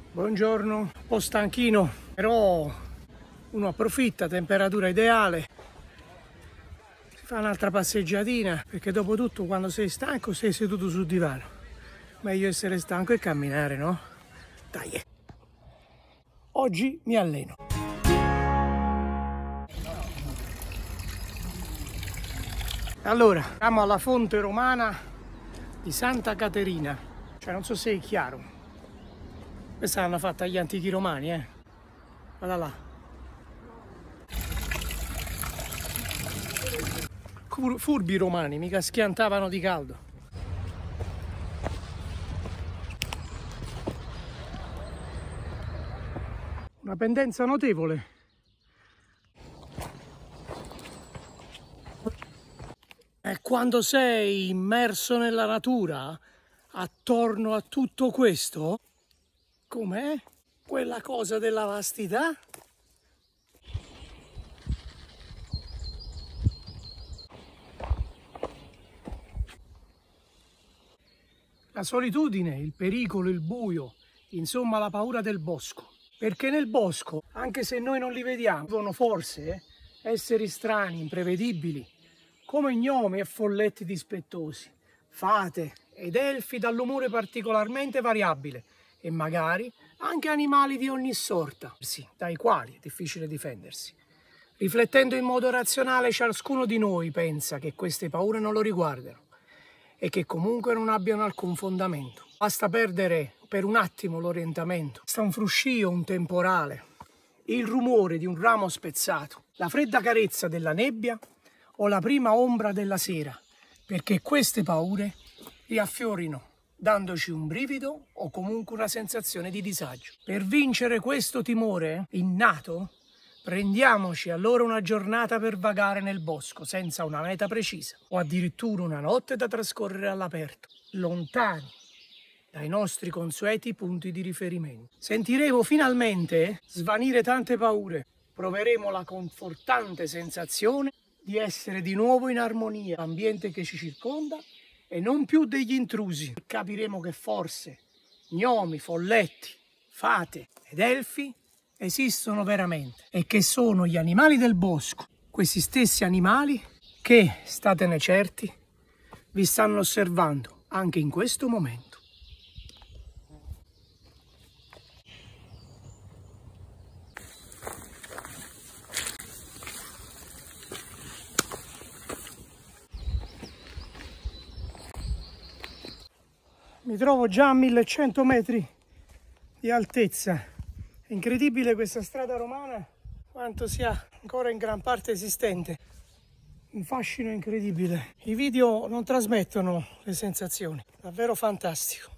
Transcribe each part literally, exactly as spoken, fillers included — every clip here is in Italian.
Buongiorno, un po' stanchino, però uno approfitta, temperatura ideale, si fa un'altra passeggiatina, perché dopo tutto quando sei stanco sei seduto sul divano. Meglio essere stanco e camminare, no? Dai. Oggi mi alleno. Allora, siamo alla fonte romana di Santa Caterina, cioè non so se è chiaro. Questa l'hanno fatta gli antichi romani, eh. Guarda là. Furbi romani, mica schiantavano di caldo. Una pendenza notevole. E quando sei immerso nella natura, attorno a tutto questo, com'è? Quella cosa della vastità? La solitudine, il pericolo, il buio, insomma la paura del bosco. Perché nel bosco, anche se noi non li vediamo, vivono forse esseri strani, imprevedibili, come gnomi e folletti dispettosi, fate ed elfi dall'umore particolarmente variabile e magari anche animali di ogni sorta, sì, dai quali è difficile difendersi. Riflettendo in modo razionale, ciascuno di noi pensa che queste paure non lo riguardano e che comunque non abbiano alcun fondamento. Basta perdere per un attimo l'orientamento. Basta un fruscio, un temporale, il rumore di un ramo spezzato, la fredda carezza della nebbia o la prima ombra della sera, perché queste paure riaffiorino, dandoci un brivido o comunque una sensazione di disagio. Per vincere questo timore innato, prendiamoci allora una giornata per vagare nel bosco senza una meta precisa, o addirittura una notte da trascorrere all'aperto, lontani dai nostri consueti punti di riferimento. Sentiremo finalmente svanire tante paure, proveremo la confortante sensazione di essere di nuovo in armonia con l'ambiente che ci circonda e non più degli intrusi. Capiremo che forse gnomi, folletti, fate ed elfi esistono veramente e che sono gli animali del bosco, questi stessi animali che, statene certi, vi stanno osservando anche in questo momento. Mi trovo già a millecento metri di altezza. È incredibile questa strada romana, quanto sia ancora in gran parte esistente. Un fascino incredibile. I video non trasmettono le sensazioni, davvero fantastico.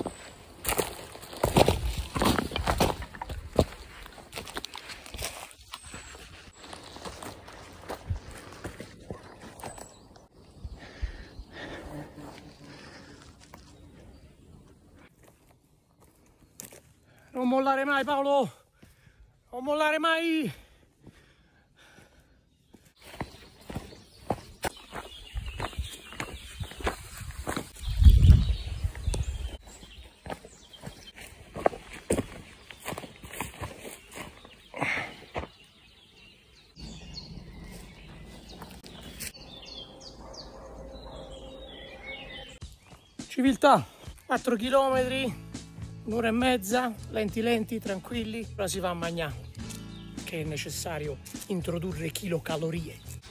Non mollare mai, Paolo! Non mollare mai! Civiltà, quattro chilometri. Un'ora e mezza, lenti lenti, tranquilli, ora si va a mangiare, che è necessario introdurre chilocalorie.